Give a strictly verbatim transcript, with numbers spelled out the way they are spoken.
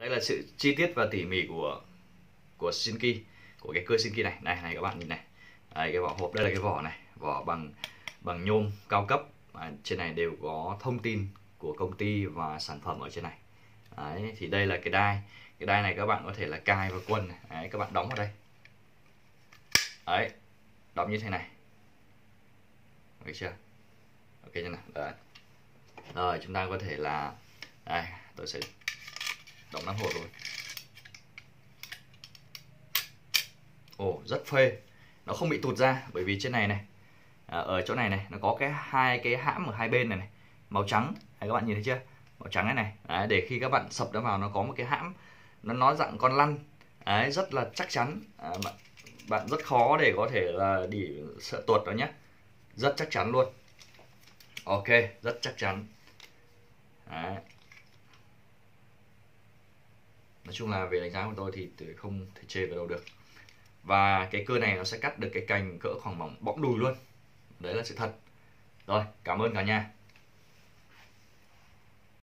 Đây là sự chi tiết và tỉ mỉ của của Shinki, của cái cưa Shinki này. Này này các bạn nhìn này. Đây, cái vỏ hộp đây là cái vỏ này, vỏ bằng bằng nhôm cao cấp. À, trên này đều có thông tin của công ty và sản phẩm ở trên này. Đấy, thì đây là cái đai. Cái đai này các bạn có thể là cài vào quần này. Đấy, các bạn đóng vào đây. Đấy, đóng như thế này. Được chưa? Ok chưa nào? Đấy. Rồi chúng ta có thể là đây, tôi sẽ đóng nắp hộp rồi. Ồ, rất phê. Nó không bị tụt ra bởi vì trên này này, à, ở chỗ này này nó có cái hai cái hãm ở hai bên này này, màu trắng. Đấy, các bạn nhìn thấy chưa? Màu trắng này này. Đấy, để khi các bạn sập nó vào nó có một cái hãm, nó nó dạng con lăn. Đấy, rất là chắc chắn. À, bạn, bạn rất khó để có thể là để sợ tuột nó nhé. Rất chắc chắn luôn. Ok, rất chắc chắn. Đấy. Nói chung là về đánh giá của tôi thì tôi không thể chê vào đâu được. Và cái cưa này nó sẽ cắt được cái cành cỡ khoảng bỏng bõng đùi luôn. Đấy là sự thật. Rồi, cảm ơn cả nhà.